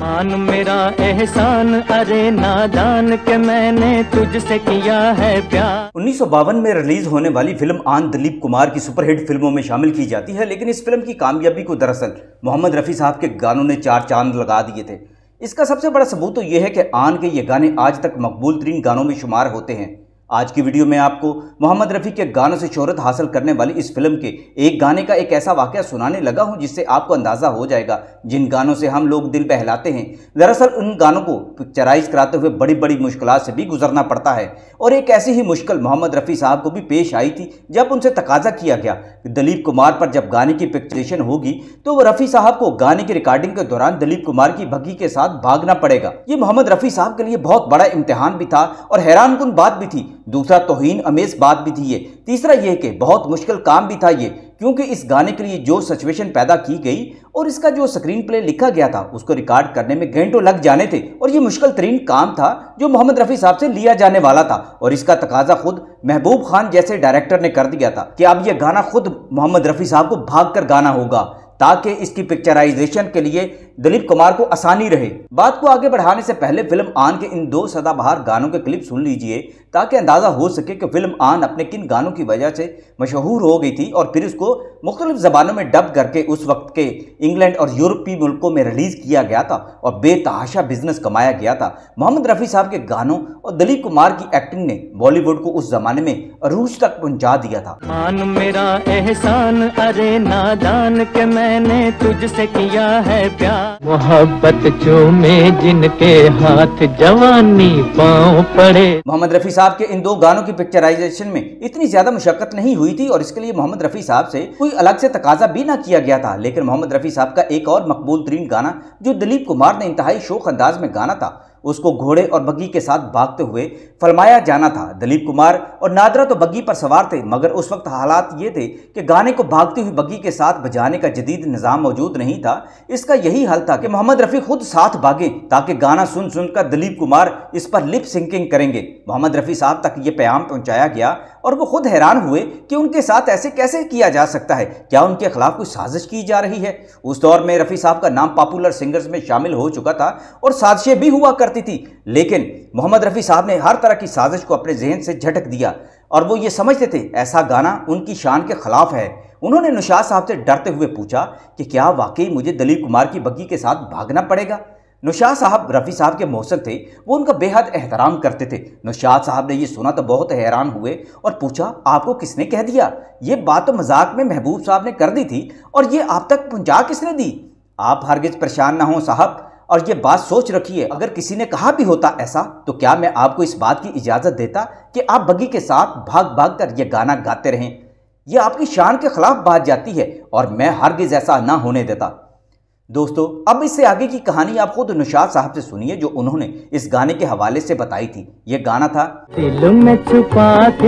मान मेरा एहसान, अरे नादान के मैंने तुझसे किया है प्यार। 1952 में रिलीज होने वाली फिल्म आन दिलीप कुमार की सुपरहिट फिल्मों में शामिल की जाती है, लेकिन इस फिल्म की कामयाबी को दरअसल मोहम्मद रफ़ी साहब के गानों ने चार चांद लगा दिए थे। इसका सबसे बड़ा सबूत तो यह है कि आन के ये गाने आज तक मकबूल तरीन गानों में शुमार होते हैं। आज की वीडियो में आपको मोहम्मद रफ़ी के गानों से शोहरत हासिल करने वाली इस फिल्म के एक गाने का एक ऐसा वाकया सुनाने लगा हूं जिससे आपको अंदाज़ा हो जाएगा जिन गानों से हम लोग दिल बहलाते हैं, दरअसल उन गानों को पिक्चराइज कराते हुए बड़ी बड़ी मुश्किलात से भी गुजरना पड़ता है। और एक ऐसी ही मुश्किल मोहम्मद रफ़ी साहब को भी पेश आई थी जब उनसे तकाजा किया गया कि दिलीप कुमार पर जब गाने की पिक्चरेशन होगी तो वो रफ़ी साहब को गाने की रिकॉर्डिंग के दौरान दिलीप कुमार की बग्गी के साथ भागना पड़ेगा। ये मोहम्मद रफ़ी साहब के लिए बहुत बड़ा इम्तिहान भी था और हैरानकुन बात भी थी। दूसरा तौहीन अमेज बात भी थी ये। तीसरा यह कि बहुत मुश्किल काम भी था ये, क्योंकि इस गाने के लिए जो सिचुएशन पैदा की गई और इसका जो स्क्रीन प्ले लिखा गया था उसको रिकॉर्ड करने में घंटों लग जाने थे। और ये मुश्किल तरीन काम था जो मोहम्मद रफ़ी साहब से लिया जाने वाला था, और इसका तकाजा खुद महबूब खान जैसे डायरेक्टर ने कर दिया था कि अब यह गाना खुद मोहम्मद रफ़ी साहब को भाग कर गाना होगा ताकि इसकी पिक्चराइजेशन के लिए दिलीप कुमार को आसानी रहे। बात को आगे बढ़ाने से पहले फिल्म आन के इन दो सदाबहार गानों के क्लिप सुन लीजिए ताकि अंदाज़ा हो सके कि फिल्म आन अपने किन गानों की वजह से मशहूर हो गई थी और फिर उसको मुख्तलिफ ज़बानों में डब करके उस वक्त के इंग्लैंड और यूरोपीय मुल्कों में रिलीज़ किया गया था और बेतहाशा बिजनेस कमाया गया था। मोहम्मद रफ़ी साहब के गानों और दिलीप कुमार की एक्टिंग ने बॉलीवुड को उस जमाने में अरूज तक पहुंचा दिया था। मान मेरा एहसान, अरे नादान के मैंने तुझसे किया है प्यार। मोहब्बत चूमे जिनके हाथ जवानी पांव पड़े। मोहम्मद रफ़ी साहब के इन दो गानों की पिक्चराइजेशन में इतनी ज्यादा मुशक्कत नहीं हुई थी और इसके लिए मोहम्मद रफ़ी साहब से कोई अलग से तकाजा भी ना किया गया था। लेकिन मोहम्मद रफ़ी साहब का एक और मकबूल तरीन गाना जो दिलीप कुमार ने इंतहाई शौक अंदाज में गाना था, उसको घोड़े और बग्गी के साथ भागते हुए फरमाया जाना था। दिलीप कुमार और नादरा तो बग्गी पर सवार थे, मगर उस वक्त हालात ये थे कि गाने को भागती हुई बग्गी के साथ बजाने का जदीद निज़ाम मौजूद नहीं था। इसका यही हल था कि मोहम्मद रफ़ी खुद साथ भागे ताकि गाना सुन सुनकर दिलीप कुमार इस पर लिप सिंकिंग करेंगे। मोहम्मद रफ़ी साहब तक ये पैगाम पहुंचाया गया और वो खुद हैरान हुए कि उनके साथ ऐसे कैसे किया जा सकता है, क्या उनके खिलाफ कोई साजिश की जा रही है। उस दौर में रफ़ी साहब का नाम पॉपुलर सिंगर्स में शामिल हो चुका था और साजिशें भी हुआ करती थी, लेकिन मोहम्मद रफ़ी साहब ने हर तरह की साजिश को अपने जहन से झटक दिया और वो ये समझते थे ऐसा गाना उनकी शान के खिलाफ है। उन्होंने नुशाद साहब से डरते हुए पूछा कि क्या वाकई मुझे दिलीप कुमार की बग्गी के साथ भागना पड़ेगा। नुशाद साहब रफ़ी साहब के मोहसिन थे, वो उनका बेहद एहतराम करते थे। नुशाद साहब ने ये सुना तो बहुत हैरान हुए और पूछा, आपको किसने कह दिया? ये बात तो मजाक में महबूब साहब ने कर दी थी और ये आप तक पहुंचा किसने दी? आप हरगिज परेशान ना हो साहब, और ये बात सोच रखिए अगर किसी ने कहा भी होता ऐसा तो क्या मैं आपको इस बात की इजाज़त देता कि आप बग्गी के साथ भाग भाग कर यह गाना गाते रहें? यह आपकी शान के खिलाफ बात जाती है और मैं हरगिज ऐसा ना होने देता। दोस्तों, अब इससे आगे की कहानी आप खुद नुशाद साहब से सुनिए जो उन्होंने इस गाने के हवाले से बताई थी। यह गाना था दिल में छुपा के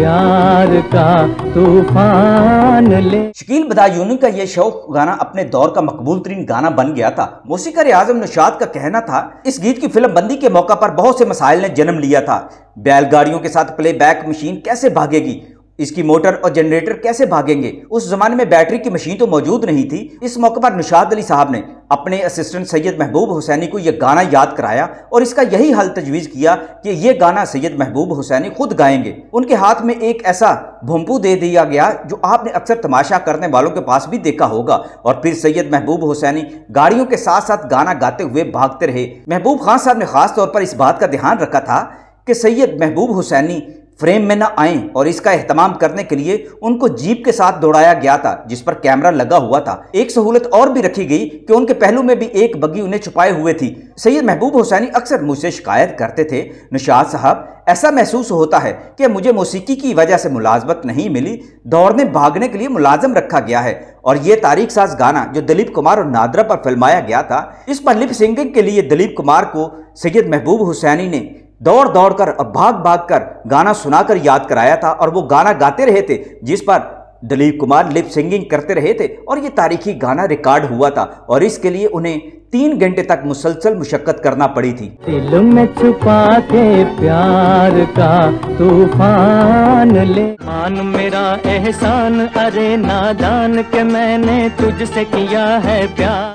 प्यार का तूफान ले। शकील बदायूनी का यह शौक गाना अपने दौर का मकबूल तरीन गाना बन गया था। मौसीक़ार आज़म नुशाद का कहना था इस गीत की फिल्म बंदी के मौका पर बहुत से मसाइल ने जन्म लिया था। बैलगाड़ियों के साथ प्लेबैक मशीन कैसे भागेगी, इसकी मोटर और जनरेटर कैसे भागेंगे। उस जमाने में बैटरी की मशीन तो मौजूद नहीं थी। इस मौके पर नुशाद अली साहब ने अपने असिस्टेंट सैयद महबूब हुसैनी को यह गाना याद कराया और इसका यही हल तजवीज़ किया कि यह गाना सैयद महबूब हुसैनी खुद गाएंगे। उनके हाथ में एक ऐसा भुम्पू दे दिया गया जो आपने अक्सर तमाशा करने वालों के पास भी देखा होगा, और फिर सैयद महबूब हुसैनी गाड़ियों के साथ साथ गाना गाते हुए भागते रहे। महबूब खान साहब ने खास तौर पर इस बात का ध्यान रखा था कि सैयद महबूब हुसैनी फ्रेम में ना आए और इसका एहतमाम करने के लिए उनको जीप के साथ दौड़ाया गया था जिस पर कैमरा लगा हुआ था। एक सहूलत और भी रखी गई कि उनके पहलू में भी एक बग्गी उन्हें छुपाए हुए थी। सैयद महबूब हुसैनी अक्सर मुझसे शिकायत करते थे, निशाद साहब ऐसा महसूस होता है कि मुझे मौसीकी की वजह से मुलाजमत नहीं मिली, दौड़ने भागने के लिए मुलाजम रखा गया है। और ये तारीख साज गाना जो दिलीप कुमार और नादरा पर फिल्माया गया था, इस पर लिप सिंगिंग के लिए दिलीप कुमार को सैयद महबूब हुसैनी ने दौड़ दौड़ कर और भाग भाग कर गाना सुनाकर याद कराया था और वो गाना गाते रहे थे जिस पर दिलीप कुमार लिप सिंगिंग करते रहे थे और ये तारीखी गाना रिकॉर्ड हुआ था और इसके लिए उन्हें 3 घंटे तक मुसलसल मुशक्कत करना पड़ी थी। दिल में छुपा के प्यार का तूफान ले। मान मेरा एहसान, अरे नादान के मैंने तुझसे किया है प्यार।